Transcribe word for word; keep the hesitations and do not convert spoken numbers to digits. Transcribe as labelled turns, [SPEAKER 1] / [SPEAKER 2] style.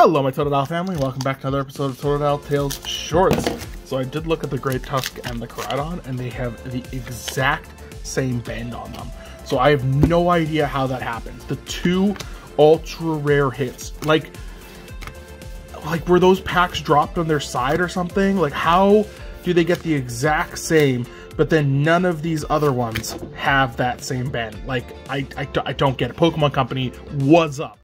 [SPEAKER 1] Hello my Totodile family, welcome back to another episode of Totodile Tales Shorts. So I did look at the Great Tusk and the Koraidon, and they have the exact same bend on them. So I have no idea how that happens. The two ultra rare hits, like, like were those packs dropped on their side or something? Like how do they get the exact same, but then none of these other ones have that same bend? Like I, I, I don't get it. Pokemon Company, what's up?